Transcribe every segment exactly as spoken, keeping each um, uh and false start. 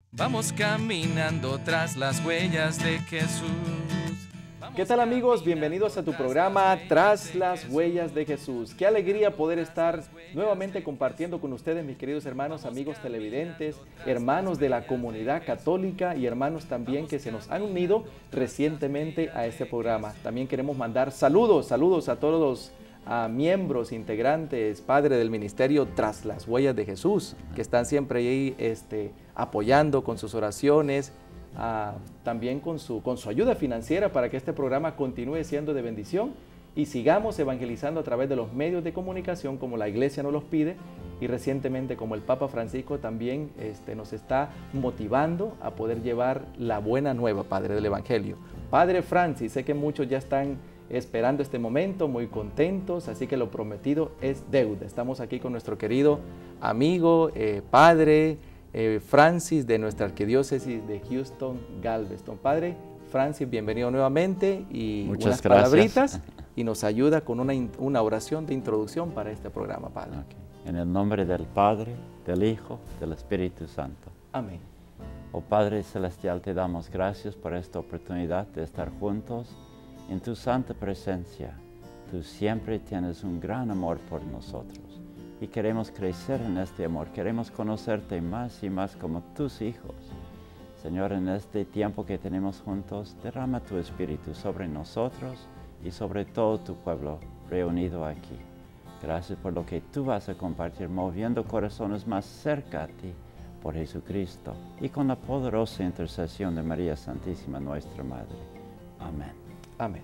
Vamos caminando tras las huellas de Jesús. ¿Qué tal, amigos? Bienvenidos a tu programa Tras las Huellas de Jesús. Qué alegría poder estar nuevamente compartiendo con ustedes, mis queridos hermanos, amigos televidentes, hermanos de la comunidad católica y hermanos también que se nos han unido recientemente a este programa. También queremos mandar saludos, saludos a todos los a miembros, integrantes, padres del ministerio Tras las Huellas de Jesús, que están siempre ahí este, apoyando con sus oraciones, uh, también con su, con su ayuda financiera para que este programa continúe siendo de bendición y sigamos evangelizando a través de los medios de comunicación como la Iglesia nos los pide, y recientemente como el Papa Francisco también este, nos está motivando a poder llevar la buena nueva, Padre, del Evangelio. Padre Francis, sé que muchos ya están esperando este momento, muy contentos, así que lo prometido es deuda. Estamos aquí con nuestro querido amigo, eh, Padre eh, Francis de nuestra arquidiócesis de Houston, Galveston. Padre Francis, bienvenido nuevamente y Muchas unas gracias. Palabritas y nos ayuda con una, una oración de introducción para este programa, Padre. Okay. En el nombre del Padre, del Hijo, del Espíritu Santo. Amén. Oh Padre Celestial, te damos gracias por esta oportunidad de estar juntos en tu santa presencia. Tú siempre tienes un gran amor por nosotros y queremos crecer en este amor, queremos conocerte más y más como tus hijos. Señor, en este tiempo que tenemos juntos, derrama tu Espíritu sobre nosotros y sobre todo tu pueblo reunido aquí. Gracias por lo que tú vas a compartir, moviendo corazones más cerca a ti por Jesucristo y con la poderosa intercesión de María Santísima, nuestra Madre. Amén. Amén.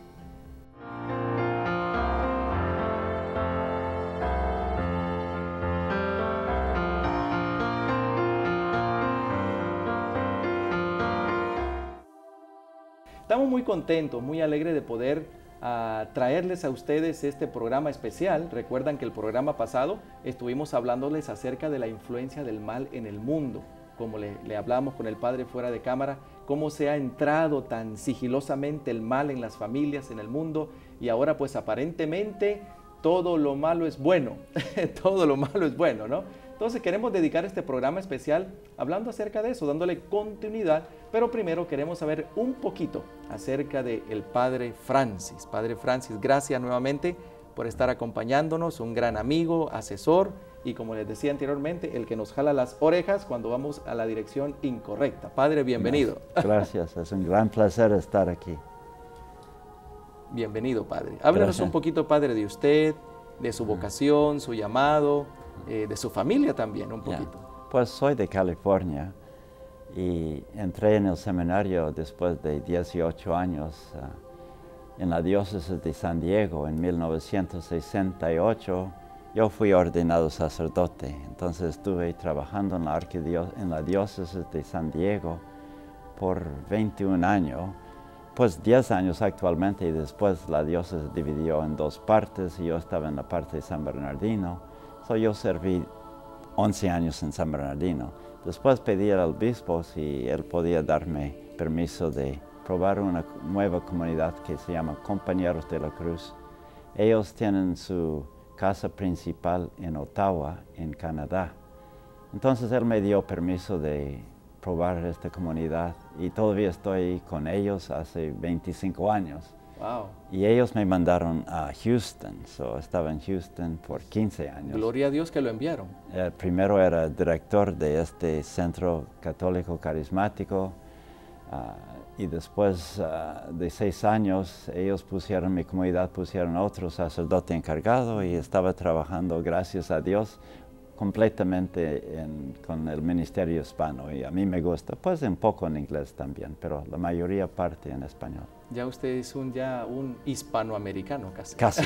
Estamos muy contentos, muy alegres de poder uh, traerles a ustedes este programa especial. Recuerdan que el programa pasado estuvimos hablándoles acerca de la influencia del mal en el mundo, como le, le hablamos con el Padre fuera de cámara, cómo se ha entrado tan sigilosamente el mal en las familias, en el mundo, y ahora pues aparentemente todo lo malo es bueno, todo lo malo es bueno, ¿no? Entonces queremos dedicar este programa especial hablando acerca de eso, dándole continuidad, pero primero queremos saber un poquito acerca del Padre Francis. Padre Francis, gracias nuevamente por estar acompañándonos, un gran amigo, asesor, y como les decía anteriormente, el que nos jala las orejas cuando vamos a la dirección incorrecta. Padre, bienvenido. Gracias, es un gran placer estar aquí. Bienvenido, Padre. Háblenos Gracias. un poquito, Padre, de usted, de su vocación, su llamado, eh, de su familia también, un poquito. Yeah. Pues soy de California y entré en el seminario después de dieciocho años uh, en la diócesis de San Diego en mil novecientos sesenta y ocho. Yo fui ordenado sacerdote, entonces estuve trabajando en la, en la diócesis de San Diego por veintiún años, pues diez años actualmente, y después la diócesis dividió en dos partes y yo estaba en la parte de San Bernardino. So yo serví once años en San Bernardino. Después pedí al obispo si él podía darme permiso de probar una nueva comunidad que se llama Compañeros de la Cruz. Ellos tienen su casa principal en Ottawa, en Canadá. Entonces él me dio permiso de probar esta comunidad y todavía estoy con ellos hace veinticinco años. Wow. Y ellos me mandaron a Houston, so estaba en Houston por quince años. Gloria a Dios que lo enviaron. El primero era director de este centro católico carismático. Uh, y después uh, de seis años, ellos pusieron, mi comunidad pusieron otro sacerdote encargado y estaba trabajando, gracias a Dios, completamente en, con el ministerio hispano. Y a mí me gusta, pues un poco en inglés también, pero la mayoría parte en español. Ya usted es un, ya un hispanoamericano casi. Casi.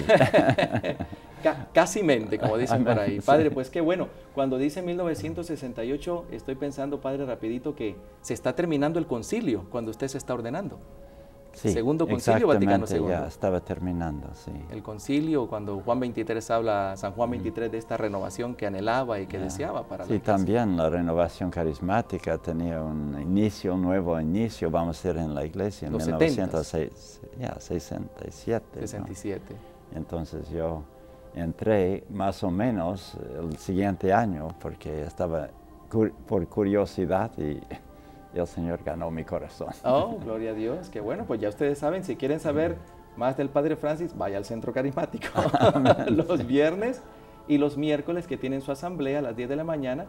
Ca casi mente, como dicen por ahí. Padre, pues qué bueno. Cuando dice mil novecientos sesenta y ocho, estoy pensando, Padre, rapidito, que se está terminando el concilio cuando usted se está ordenando. Sí, Segundo Concilio Vaticano segundo. Ya estaba terminando, sí. El concilio, cuando Juan veintitrés habla, San Juan veintitrés, de esta renovación que anhelaba y que yeah. deseaba para sí, la iglesia. También la renovación carismática tenía un inicio, un nuevo inicio, vamos a decir, en la iglesia en Los mil novecientos sesenta y siete. sesenta y siete. ¿no? Entonces yo entré más o menos el siguiente año porque estaba cur por curiosidad y, y el Señor ganó mi corazón. Oh, gloria a Dios, qué bueno, pues ya ustedes saben, si quieren saber más del Padre Francis, vaya al Centro Carismático los viernes y los miércoles que tienen su asamblea a las diez de la mañana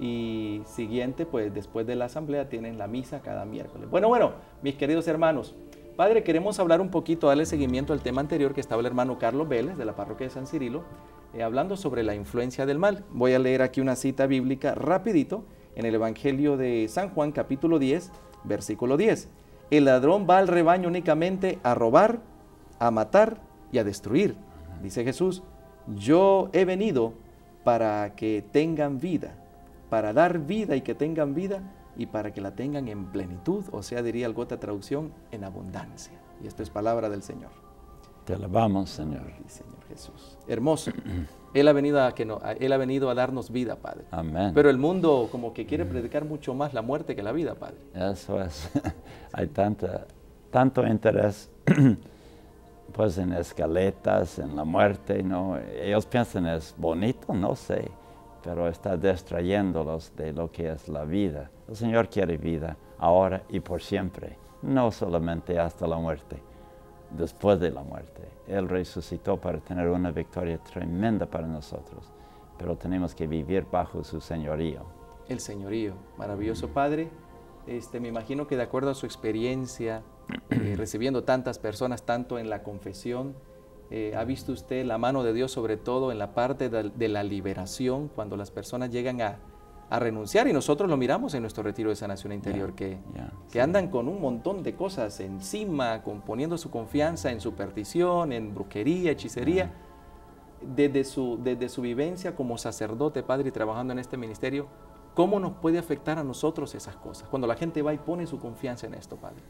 y siguiente, pues después de la asamblea tienen la misa cada miércoles. Bueno, bueno, mis queridos hermanos, Padre, queremos hablar un poquito, darle seguimiento al tema anterior que estaba el hermano Carlos Vélez de la parroquia de San Cirilo, eh, hablando sobre la influencia del mal. Voy a leer aquí una cita bíblica rapidito en el Evangelio de San Juan, capítulo diez, versículo diez. El ladrón va al rebaño únicamente a robar, a matar y a destruir. Dice Jesús, yo he venido para que tengan vida, para dar vida y que tengan vida y para que la tengan en plenitud, o sea, diría alguna otra traducción, en abundancia. Y esto es palabra del Señor. Te alabamos, Señor. Sí, Señor Jesús. Hermoso. Él ha venido a que no, Él ha venido a darnos vida, Padre. Amén. Pero el mundo como que quiere predicar mucho más la muerte que la vida, Padre. Eso es. Hay tanta, tanto interés pues en escaletas, en la muerte, ¿no? Ellos piensan es bonito, no sé, pero está distrayéndolos de lo que es la vida. El Señor quiere vida ahora y por siempre, no solamente hasta la muerte, después de la muerte. Él resucitó para tener una victoria tremenda para nosotros, pero tenemos que vivir bajo su señorío. El señorío, maravilloso Padre. Este, me imagino que de acuerdo a su experiencia, eh, recibiendo tantas personas, tanto en la confesión, eh, ¿ha visto usted la mano de Dios sobre todo en la parte de, de la liberación, cuando las personas llegan a, a renunciar? Y nosotros lo miramos en nuestro retiro de sanación interior, yeah, que, yeah, que sí. andan con un montón de cosas encima, con, poniendo su confianza en superstición, en brujería, hechicería. Yeah. Desde, su, desde su vivencia como sacerdote, Padre, y trabajando en este ministerio, ¿cómo nos puede afectar a nosotros esas cosas? Cuando la gente va y pone su confianza en esto, Padre.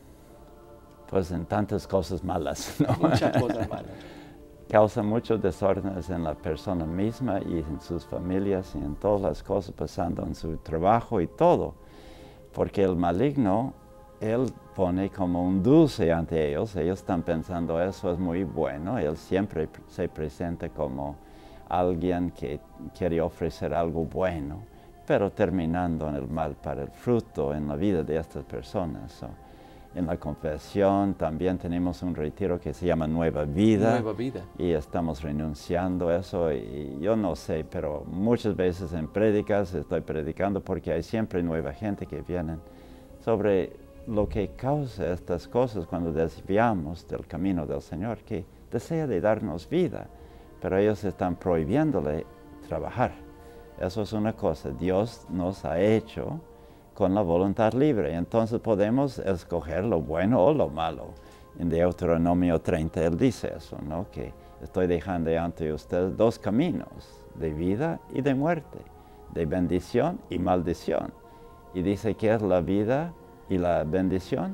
Pues en tantas cosas malas, ¿no? Muchas cosas malas. Causa muchos desórdenes en la persona misma y en sus familias y en todas las cosas pasando en su trabajo y todo. Porque el maligno, él pone como un dulce ante ellos. Ellos están pensando eso es muy bueno. Él siempre se presenta como alguien que quiere ofrecer algo bueno, pero terminando en el mal para el fruto en la vida de estas personas. So, en la confesión también tenemos un retiro que se llama Nueva Vida. Nueva Vida. Y estamos renunciando a eso. Y yo no sé, pero muchas veces en prédicas estoy predicando porque hay siempre nueva gente que viene sobre lo que causa estas cosas cuando desviamos del camino del Señor, que desea de darnos vida, pero ellos están prohibiéndole trabajar. Eso es una cosa, Dios nos ha hecho con la voluntad libre, entonces podemos escoger lo bueno o lo malo. En Deuteronomio treinta Él dice eso, ¿no? Que estoy dejando ante ustedes dos caminos, de vida y de muerte, de bendición y maldición. Y dice que es la vida y la bendición.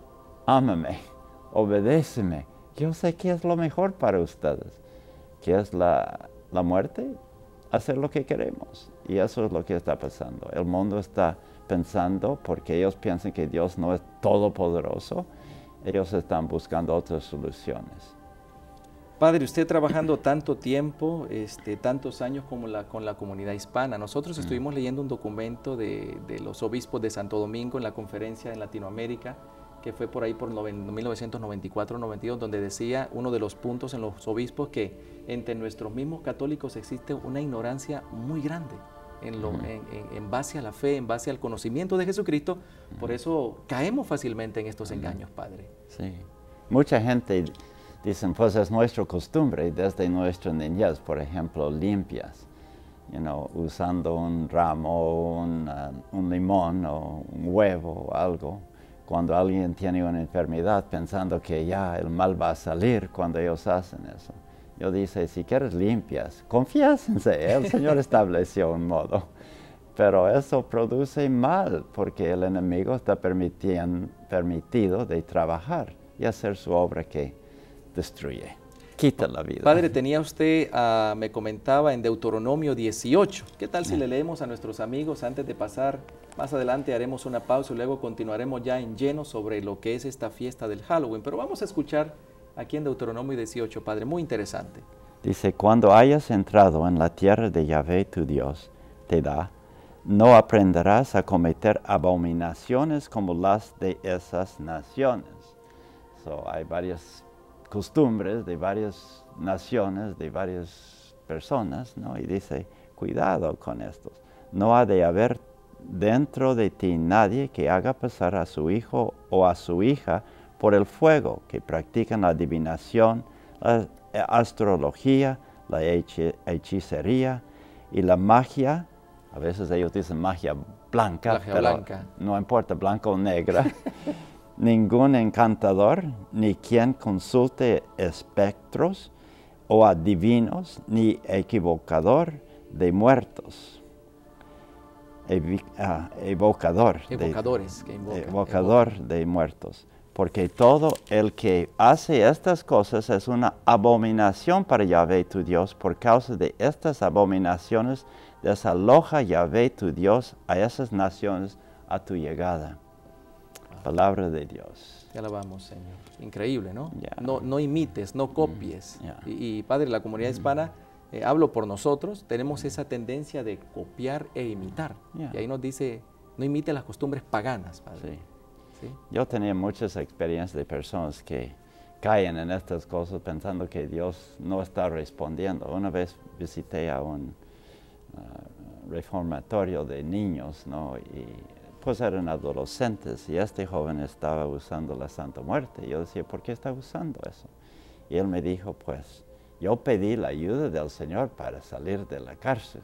Ámame, obedéceme, yo sé que es lo mejor para ustedes. ¿Qué es la, la muerte? Hacer lo que queremos. Y eso es lo que está pasando. El mundo está pensando, porque ellos piensan que Dios no es todopoderoso, ellos están buscando otras soluciones. Padre, usted trabajando tanto tiempo, este, tantos años como la, con la comunidad hispana, nosotros mm. estuvimos leyendo un documento de, de los obispos de Santo Domingo en la conferencia en Latinoamérica, que fue por ahí por mil novecientos noventa y cuatro noventa y dos, donde decía uno de los puntos en los obispos que entre nuestros mismos católicos existe una ignorancia muy grande en, lo, mm. en, en, en base a la fe, en base al conocimiento de Jesucristo. Mm. Por eso caemos fácilmente en estos mm. engaños, Padre. Sí, mucha gente dice, pues es nuestra costumbre desde nuestra niñez, por ejemplo, limpias, you know, usando un ramo, un, uh, un limón o un huevo o algo. Cuando alguien tiene una enfermedad, pensando que ya el mal va a salir cuando ellos hacen eso. Yo dice, si quieres limpias, confiésense, el Señor estableció un modo. Pero eso produce mal, porque el enemigo está permitido de trabajar y hacer su obra que destruye, quita la vida. Padre, tenía usted, uh, me comentaba en Deuteronomio dieciocho. ¿Qué tal si le leemos a nuestros amigos antes de pasar? Más adelante haremos una pausa y luego continuaremos ya en lleno sobre lo que es esta fiesta del Halloween. Pero vamos a escuchar aquí en Deuteronomio dieciocho, Padre, muy interesante. Dice, cuando hayas entrado en la tierra de Yahvé tu Dios te da, no aprenderás a cometer abominaciones como las de esas naciones. So, hay varias costumbres de varias naciones, de varias personas, ¿no? Y dice, cuidado con estos. No ha de haber dentro de ti nadie que haga pasar a su hijo o a su hija por el fuego, que practican la adivinación, la astrología, la hechicería y la magia. A veces ellos dicen magia blanca, Magia pero blanca. no importa, blanca o negra. Ningún encantador, ni quien consulte espectros o adivinos, ni equivocador de muertos. Evi, uh, evocador. Evocadores de, que invocan. Evocador evocan. de muertos. Porque todo el que hace estas cosas es una abominación para Yahvé tu Dios. Por causa de estas abominaciones, desaloja Yahvé tu Dios a esas naciones a tu llegada. Palabra de Dios. Te alabamos, Señor. Increíble, ¿no? Yeah. No, no imites, no copies. Mm, yeah. y, y, Padre, la comunidad hispana, eh, hablo por nosotros, tenemos esa tendencia de copiar e imitar. Yeah. Y ahí nos dice, no imite las costumbres paganas, Padre. Sí. ¿Sí? Yo tenía muchas experiencias de personas que caen en estas cosas pensando que Dios no está respondiendo. Una vez visité a un uh, reformatorio de niños, ¿no? Y pues eran adolescentes y este joven estaba usando la Santa Muerte. Y yo decía, ¿por qué está usando eso? Y él me dijo, pues, yo pedí la ayuda del Señor para salir de la cárcel.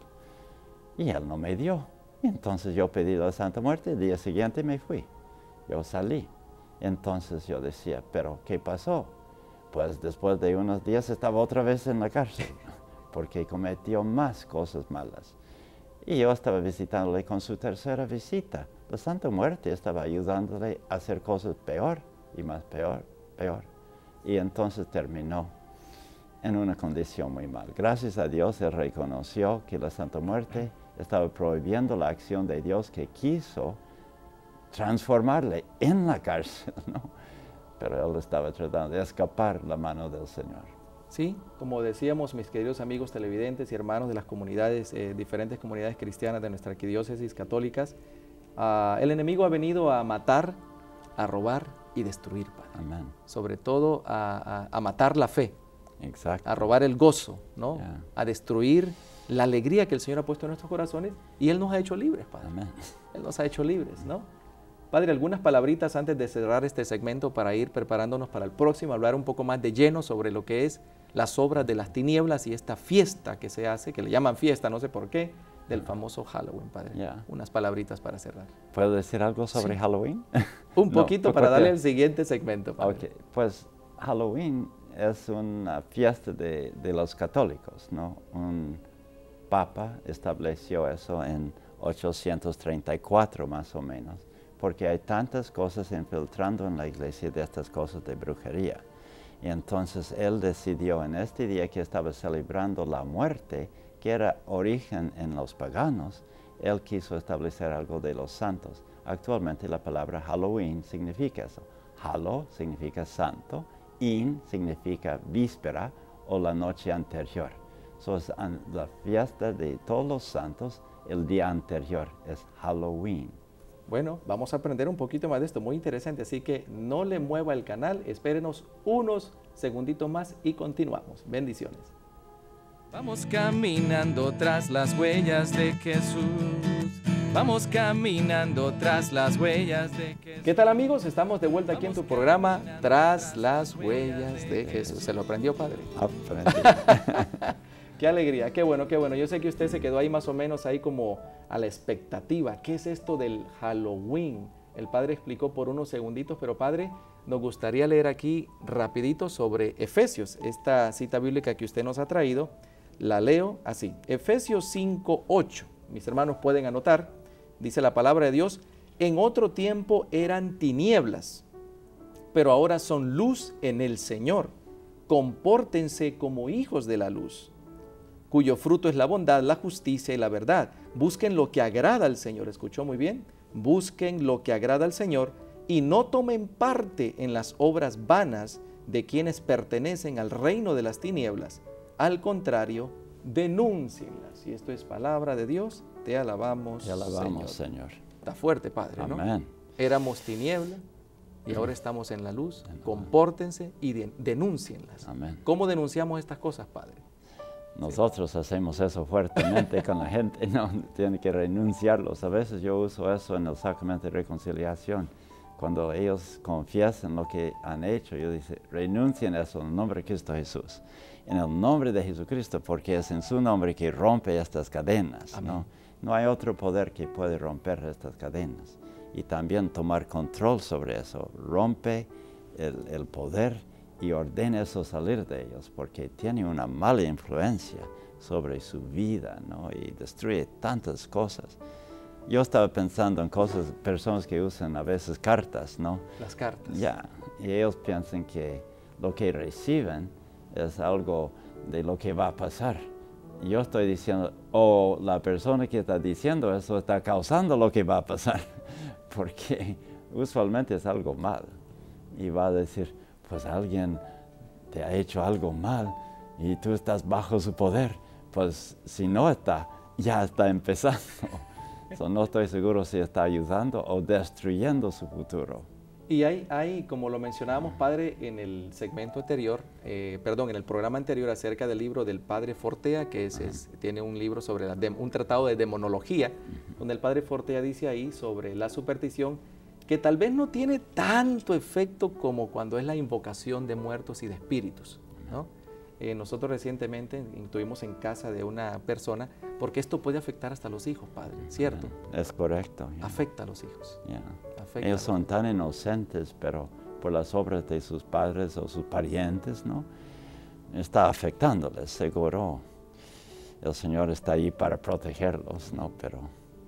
Y Él no me dio. Y entonces yo pedí la Santa Muerte, el día siguiente me fui. Yo salí. Entonces yo decía, ¿pero qué pasó? Pues después de unos días estaba otra vez en la cárcel, porque cometió más cosas malas. Y yo estaba visitándole con su tercera visita. La Santa Muerte estaba ayudándole a hacer cosas peor y más peor, peor. Y entonces terminó en una condición muy mal. Gracias a Dios, él reconoció que la Santa Muerte estaba prohibiendo la acción de Dios que quiso transformarle en la cárcel, ¿no? Pero él estaba tratando de escapar la mano del Señor. Sí, como decíamos, mis queridos amigos televidentes y hermanos de las comunidades, eh, diferentes comunidades cristianas de nuestra arquidiócesis católicas, uh, el enemigo ha venido a matar, a robar y destruir, Padre. Amén. Sobre todo a, a, a matar la fe, Exacto. a robar el gozo, ¿no? Yeah. A destruir la alegría que el Señor ha puesto en nuestros corazones y Él nos ha hecho libres, Padre. Amén. Él nos ha hecho libres, ¿no? Padre, algunas palabritas antes de cerrar este segmento para ir preparándonos para el próximo, hablar un poco más de lleno sobre lo que es las obras de las tinieblas y esta fiesta que se hace, que le llaman fiesta, no sé por qué, del famoso Halloween, Padre. Yeah. Unas palabritas para cerrar. ¿Puedo decir algo sobre Sí. Halloween? Un poquito No, para porque- darle el siguiente segmento, Padre. Ok, pues Halloween es una fiesta de, de los católicos, ¿no? Un papa estableció eso en ochocientos treinta y cuatro más o menos, porque hay tantas cosas infiltrando en la iglesia de estas cosas de brujería. Y entonces él decidió en este día que estaba celebrando la muerte, que era origen en los paganos, él quiso establecer algo de los santos. Actualmente la palabra Halloween significa eso. Hallow significa santo, in significa víspera o la noche anterior. So, es an- la fiesta de todos los santos, el día anterior es Halloween. Bueno, vamos a aprender un poquito más de esto, muy interesante, así que no le mueva el canal, espérenos unos segunditos más y continuamos. Bendiciones. Vamos caminando tras las huellas de Jesús. Vamos caminando tras las huellas de Jesús. ¿Qué tal, amigos? Estamos de vuelta aquí en tu programa Tras las huellas de Jesús. ¿Se lo aprendió, Padre? Aprendí. Qué alegría, qué bueno, qué bueno. Yo sé que usted se quedó ahí más o menos ahí como a la expectativa. ¿Qué es esto del Halloween? El Padre explicó por unos segunditos, pero Padre, nos gustaría leer aquí rapidito sobre Efesios, esta cita bíblica que usted nos ha traído. La leo así, Efesios cinco, ocho. Mis hermanos pueden anotar, dice la palabra de Dios, en otro tiempo eran tinieblas, pero ahora son luz en el Señor. Compórtense como hijos de la luz, cuyo fruto es la bondad, la justicia y la verdad. Busquen lo que agrada al Señor. ¿Escuchó muy bien? Busquen lo que agrada al Señor y no tomen parte en las obras vanas de quienes pertenecen al reino de las tinieblas. Al contrario, denúncienlas. Y esto es palabra de Dios. Te alabamos, Te alabamos, Señor. Señor. Está fuerte, Padre, ¿no? Amén. Éramos tiniebla y ahora estamos en la luz. Compórtense y de, denúncienlas. Amén. ¿Cómo denunciamos estas cosas, Padre? Nosotros sí. hacemos eso fuertemente con la gente, no tienen que renunciarlos. A veces yo uso eso en el sacramento de reconciliación. Cuando ellos confiesan lo que han hecho, yo digo, renuncien eso en el nombre de Cristo Jesús. En el nombre de Jesucristo, porque es en su nombre que rompe estas cadenas, ¿no? No hay otro poder que puede romper estas cadenas. Y también tomar control sobre eso. Rompe el, el poder y ordena eso salir de ellos, porque tiene una mala influencia sobre su vida, ¿no? Y destruye tantas cosas. Yo estaba pensando en cosas, personas que usan a veces cartas, ¿no? Las cartas. Ya, y ellos piensan que lo que reciben es algo de lo que va a pasar. Yo estoy diciendo, o la persona que está diciendo eso está causando lo que va a pasar, porque usualmente es algo mal. Y va a decir, pues alguien te ha hecho algo mal y tú estás bajo su poder. Pues si no está, ya está empezando. So, no estoy seguro si está ayudando o destruyendo su futuro. Y hay, hay, como lo mencionábamos, Padre, en el segmento anterior, eh, perdón, en el programa anterior acerca del libro del Padre Fortea, que es, es, tiene un libro sobre la dem, un tratado de demonología, donde el Padre Fortea dice ahí sobre la superstición, que tal vez no tiene tanto efecto como cuando es la invocación de muertos y de espíritus, ¿no? Eh, nosotros recientemente estuvimos en casa de una persona, porque esto puede afectar hasta a los hijos, Padre, ¿cierto? Es correcto. Yeah. Afecta a los hijos. Yeah. Afecta Ellos son hijos. tan inocentes, pero por las obras de sus padres o sus parientes, ¿no? Está afectándoles, seguro. El Señor está ahí para protegerlos, ¿no? Pero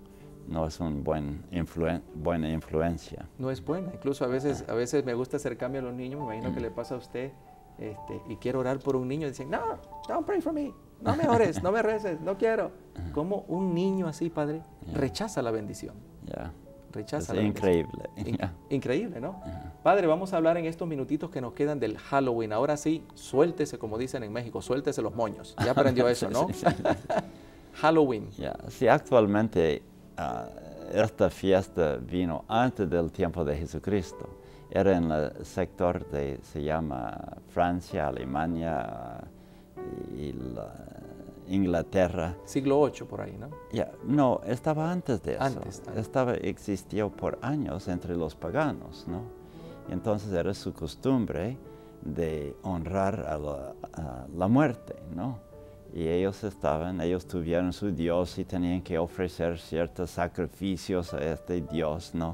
no es una buen influen buena influencia. No es buena. Incluso a veces, a veces me gusta acercarme a los niños, me imagino mm. que le pasa a usted, este, y quiero orar por un niño y dicen, no, don't pray for me, no me ores, no me reces, no quiero. ¿Cómo un niño así, Padre, yeah. rechaza la bendición? Yeah. Rechaza es la increíble. In Yeah. Increíble, ¿no? Yeah. Padre, vamos a hablar en estos minutitos que nos quedan del Halloween. Ahora sí, suéltese, como dicen en México, suéltese los moños. Ya aprendió eso, ¿no? sí, sí, sí. Halloween. Yeah. Sí, actualmente uh, esta fiesta vino antes del tiempo de Jesucristo. Era en el sector de, se llama Francia, Alemania uh, y la, Inglaterra. Siglo ocho por ahí, ¿no? Yeah. No, estaba antes de eso. Antes, antes. Estaba, existió por años entre los paganos, ¿no? Y entonces era su costumbre de honrar a la, a la muerte, ¿no? Y ellos estaban, ellos tuvieron su Dios y tenían que ofrecer ciertos sacrificios a este Dios, ¿no?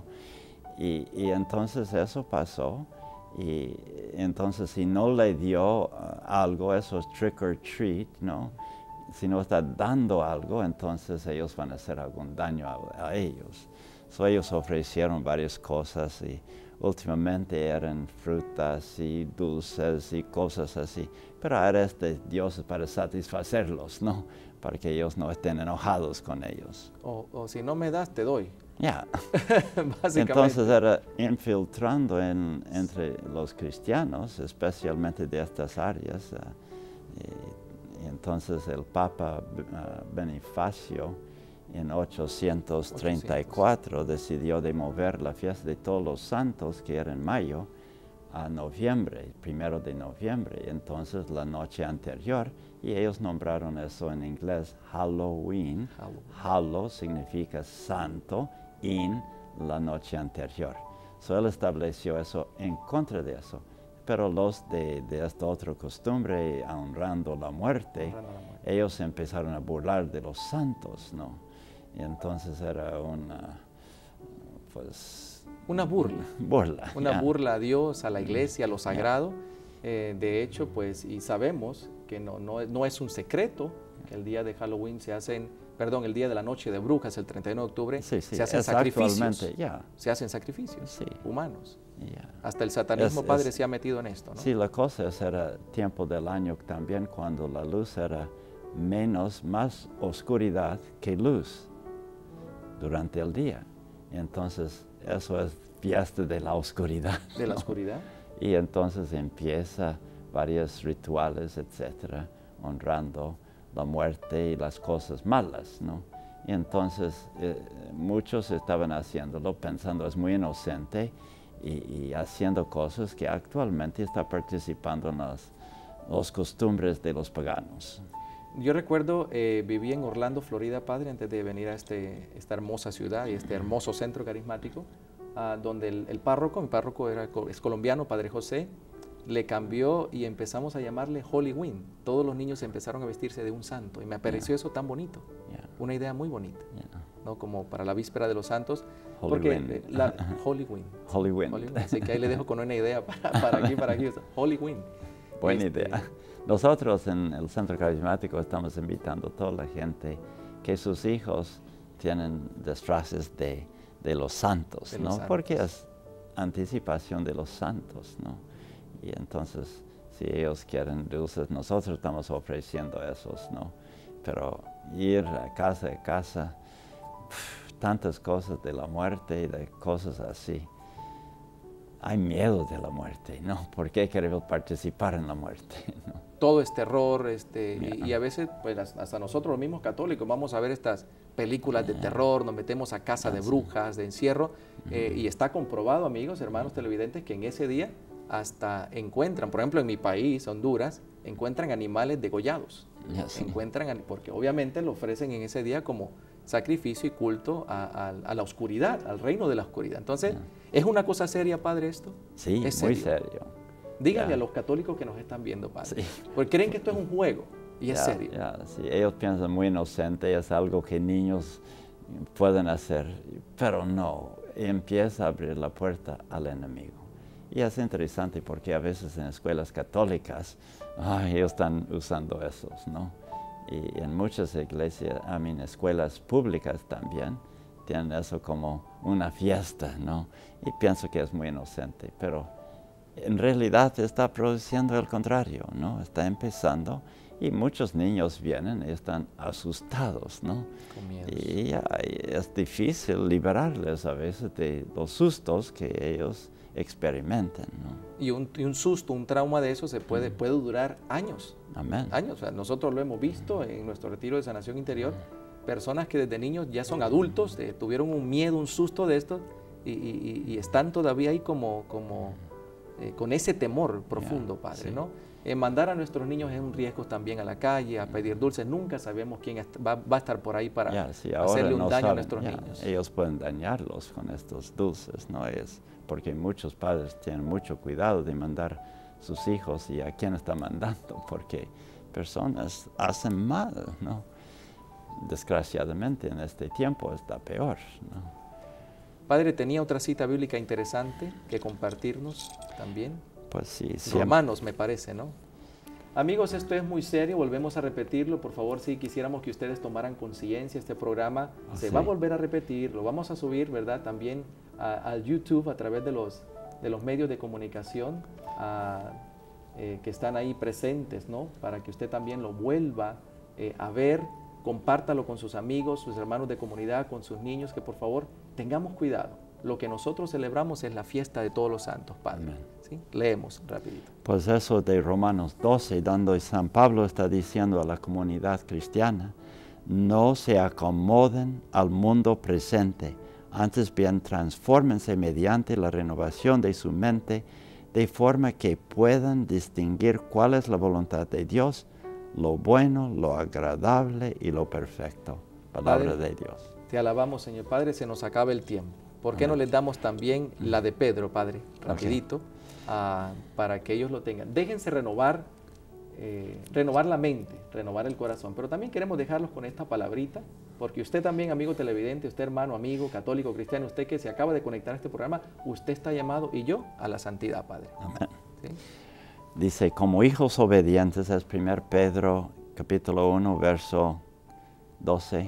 Y, y entonces eso pasó, y entonces si no le dio uh, algo, eso es trick or treat, ¿no? Si no está dando algo, entonces ellos van a hacer algún daño a, a ellos. So, ellos ofrecieron varias cosas y últimamente eran frutas y dulces y cosas así. Pero ahora este Dios es para satisfacerlos, ¿no? Para que ellos no estén enojados con ellos. O, o si no me das, te doy. Ya. Básicamente. Entonces era infiltrando en, entre los cristianos, especialmente de estas áreas. Uh, y, y entonces el Papa uh, Bonifacio en ochocientos treinta y cuatro ochocientos. Decidió de mover la fiesta de todos los santos, que era en mayo, a noviembre, primero de noviembre. Entonces la noche anterior, y ellos nombraron eso en inglés Halloween. Halloween. Hallow significa santo, in la noche anterior. So él estableció eso en contra de eso. Pero los de, de esta otra costumbre, honrando la muerte, Honrando la muerte, ellos empezaron a burlar de los santos, ¿no? Y entonces era una, pues... Una burla. Burla. Una yeah. burla a Dios, a la iglesia, a lo sagrado. Yeah. Eh, de hecho, pues, y sabemos que no, no, no es un secreto que el día de Halloween se hacen, perdón, el día de la noche de brujas, el treinta y uno de octubre, sí, sí, se hacen sacrificios. Yeah. Se hacen sacrificios sí. humanos. Yeah. Hasta el satanismo, es, Padre, es, se ha metido en esto, ¿no? Sí, la cosa es, era tiempo del año también cuando la luz era menos, más oscuridad que luz durante el día. Entonces, eso es fiesta de la oscuridad. De la ¿no? oscuridad. Y entonces empieza varios rituales, etcétera, honrando la muerte y las cosas malas, ¿no? Y entonces eh, muchos estaban haciéndolo pensando es muy inocente y, y haciendo cosas que actualmente está participando en las, las costumbres de los paganos. Yo recuerdo, eh, viví en Orlando, Florida, padre, antes de venir a este, esta hermosa ciudad y este hermoso centro carismático, uh, donde el, el párroco, mi párroco era, es colombiano, Padre José, le cambió y empezamos a llamarle Halloween. Todos los niños empezaron a vestirse de un santo y me pareció yeah. eso tan bonito, yeah. una idea muy bonita, yeah. ¿no? Como para la víspera de los santos. Porque eh, la Halloween. Halloween. Así que ahí le dejo con una idea para, para aquí, para aquí. Halloween. Buena este, idea. Nosotros en el Centro Carismático estamos invitando a toda la gente que sus hijos tienen disfraces de, de los santos, de los ¿no? Santos. Porque es anticipación de los santos, ¿no? Y entonces, si ellos quieren dulces, nosotros estamos ofreciendo esos, ¿no? Pero ir a casa de casa, pff, tantas cosas de la muerte y de cosas así. Hay miedo de la muerte, ¿no? ¿Por qué queremos participar en la muerte? ¿no? Todo es terror, este, yeah. y, y a veces, pues hasta nosotros los mismos católicos vamos a ver estas películas de terror, nos metemos a casa de brujas, de encierro, uh-huh. eh, y está comprobado, amigos, hermanos televidentes, que en ese día hasta encuentran, por ejemplo, en mi país, Honduras, encuentran animales degollados, yeah, sí. encuentran, porque obviamente lo ofrecen en ese día como sacrificio y culto a, a, a la oscuridad, al reino de la oscuridad. Entonces, yeah. ¿es una cosa seria, padre, esto? Sí, ¿Es muy serio? serio. Díganle yeah. a los católicos que nos están viendo, padre, sí. porque creen que esto es un juego y es yeah, serio. Yeah, sí. Ellos piensan muy inocente, es algo que niños pueden hacer, pero no, empieza a abrir la puerta al enemigo. Y es interesante porque a veces en escuelas católicas, ay, ellos están usando esos, ¿no? Y en muchas iglesias, I mean, escuelas públicas también, tienen eso como una fiesta, ¿no? Y pienso que es muy inocente, pero en realidad está produciendo el contrario, ¿no? Está empezando y muchos niños vienen y están asustados, ¿no? Con miedos. Y ya, es difícil liberarles a veces de los sustos que ellos experimentan, ¿no? Y un, y un susto, un trauma de eso se puede, Mm. puede durar años. Amén. Años. O sea, nosotros lo hemos visto en nuestro retiro de sanación interior, personas que desde niños ya son adultos, eh, tuvieron un miedo, un susto de esto y, y, y están todavía ahí como, como eh, con ese temor profundo, Yeah, padre, sí. ¿no? Eh, mandar a nuestros niños es un riesgo también a la calle, a pedir dulces. Nunca sabemos quién est- va, va a estar por ahí para Yeah, sí, hacerle un no daño saben, a nuestros yeah, niños. ellos pueden dañarlos con estos dulces, ¿no? Es porque muchos padres tienen mucho cuidado de mandar sus hijos y a quién está mandando, porque personas hacen mal, ¿no? Desgraciadamente en este tiempo está peor, ¿no? Padre, ¿tenía otra cita bíblica interesante que compartirnos también? Pues sí, siempre. Romanos, me parece, ¿no? Amigos, esto es muy serio, volvemos a repetirlo. Por favor, si quisiéramos que ustedes tomaran conciencia, este programa Oh, se sí. va a volver a repetir, lo vamos a subir, ¿verdad? También a- al YouTube a través de los, de los medios de comunicación a, eh, que están ahí presentes, ¿no? Para que usted también lo vuelva eh, a ver, compártalo con sus amigos, sus hermanos de comunidad, con sus niños, que por favor tengamos cuidado. Lo que nosotros celebramos es la fiesta de todos los santos, Padre. Amén. ¿Sí? Leemos rapidito. Pues eso de Romanos doce, donde San Pablo está diciendo a la comunidad cristiana, no se acomoden al mundo presente, antes bien transfórmense mediante la renovación de su mente, de forma que puedan distinguir cuál es la voluntad de Dios, lo bueno, lo agradable y lo perfecto. Palabra Padre, de Dios. Te alabamos, Señor Padre, se nos acaba el tiempo. ¿Por qué Amén. no les damos también la de Pedro, Padre, rapidito, ah, para que ellos lo tengan? Déjense renovar, eh, renovar la mente, renovar el corazón, pero también queremos dejarlos con esta palabrita, porque usted también, amigo televidente, usted hermano, amigo, católico, cristiano, usted que se acaba de conectar a este programa, usted está llamado, y yo, a la santidad, Padre. Amén. ¿Sí? Dice, como hijos obedientes, es primero Pedro, capítulo uno, verso doce.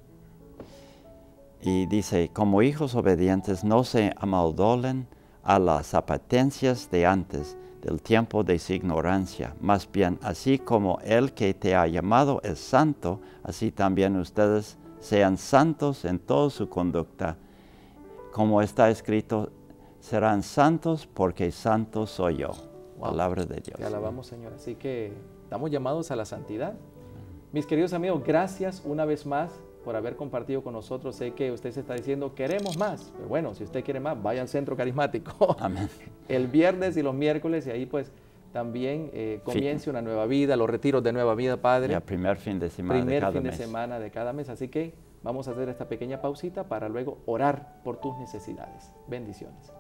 Y dice, como hijos obedientes, no se amoldolen a las apetencias de antes, del tiempo de su ignorancia. Más bien, así como el que te ha llamado es santo, así también ustedes sean santos en toda su conducta. Como está escrito, serán santos porque santo soy yo. Wow. Palabra de Dios. Te alabamos, Señor. Así que estamos llamados a la santidad. Mis queridos amigos, gracias una vez más por haber compartido con nosotros. Sé que usted se está diciendo, queremos más. Pero bueno, si usted quiere más, vaya al Centro Carismático. Amén. El viernes y los miércoles, y ahí pues también eh, comience una nueva vida, los retiros de nueva vida, Padre. Ya, primer fin de semana Primer de cada fin mes. de semana de cada mes. Así que vamos a hacer esta pequeña pausita para luego orar por tus necesidades. Bendiciones.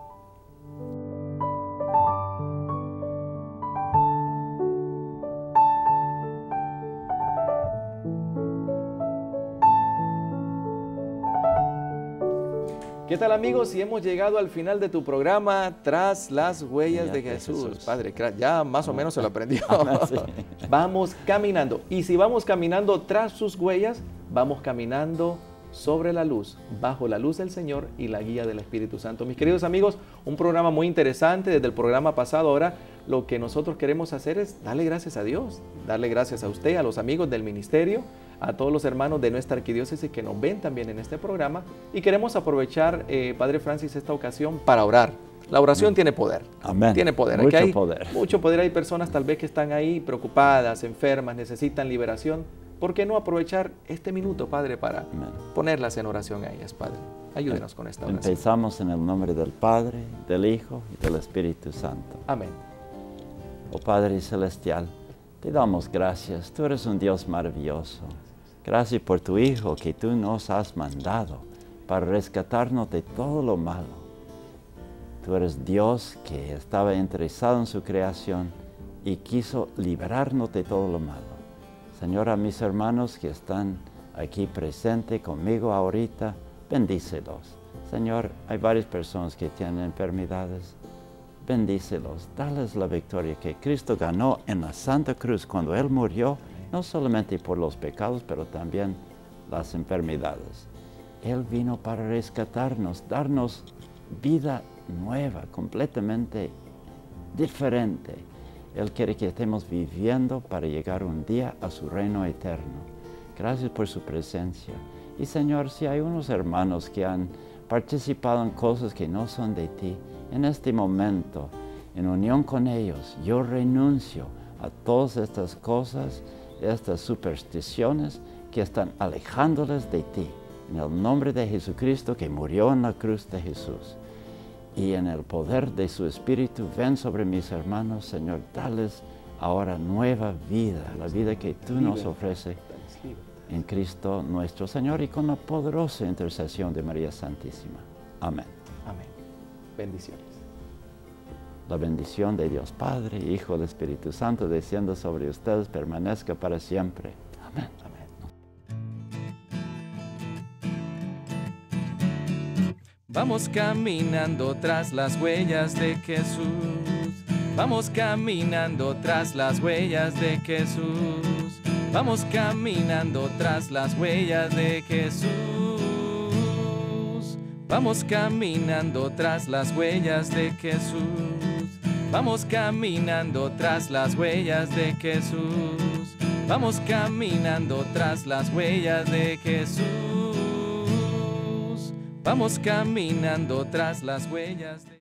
¿Qué tal, amigos? Y hemos llegado al final de tu programa, Tras las Huellas Ya de de Jesús. Jesús. Padre, ya más o menos se lo aprendió. Sí. Vamos caminando. Y si vamos caminando tras sus huellas, vamos caminando sobre la luz, bajo la luz del Señor y la guía del Espíritu Santo. Mis queridos amigos, un programa muy interesante. Desde el programa pasado, ahora lo que nosotros queremos hacer es darle gracias a Dios, darle gracias a usted, a los amigos del ministerio, a todos los hermanos de nuestra arquidiócesis que nos ven también en este programa, y queremos aprovechar, eh, Padre Francis, esta ocasión para orar. La oración mm. tiene poder. Amén. Tiene poder. Mucho hay poder. Mucho poder. Hay personas tal vez que están ahí preocupadas, enfermas, necesitan liberación. ¿Por qué no aprovechar este minuto, Padre, para Amén. Ponerlas en oración a ellas, Padre? Ayúdenos con esta oración. Empezamos en el nombre del Padre, del Hijo y del Espíritu Santo. Amén. Oh Padre Celestial, te damos gracias. Tú eres un Dios maravilloso. Gracias por tu Hijo que tú nos has mandado para rescatarnos de todo lo malo. Tú eres Dios que estaba interesado en su creación y quiso liberarnos de todo lo malo. Señor, a mis hermanos que están aquí presentes conmigo ahorita, bendícelos. Señor, hay varias personas que tienen enfermedades. Bendícelos, dales la victoria que Cristo ganó en la Santa Cruz cuando Él murió, no solamente por los pecados, pero también las enfermedades. Él vino para rescatarnos, darnos vida nueva, completamente diferente. Él quiere que estemos viviendo para llegar un día a su reino eterno. Gracias por su presencia. Y Señor, si hay unos hermanos que han participado en cosas que no son de ti, en este momento, en unión con ellos, yo renuncio a todas estas cosas, estas supersticiones que están alejándoles de ti. En el nombre de Jesucristo que murió en la cruz de Jesús. Y en el poder de su Espíritu, ven sobre mis hermanos, Señor, dales ahora nueva vida, la vida que tú nos ofreces en Cristo nuestro Señor y con la poderosa intercesión de María Santísima. Amén. Amén. Bendiciones. La bendición de Dios Padre, Hijo y Espíritu Santo descienda sobre ustedes, permanezca para siempre. Amén. Amén. Vamos caminando tras las huellas de Jesús. Vamos caminando tras las huellas de Jesús. Vamos caminando tras las huellas de Jesús. Vamos caminando tras las huellas de Jesús. Vamos caminando tras las huellas de Jesús. Vamos caminando tras las huellas de Jesús. Vamos caminando tras las huellas de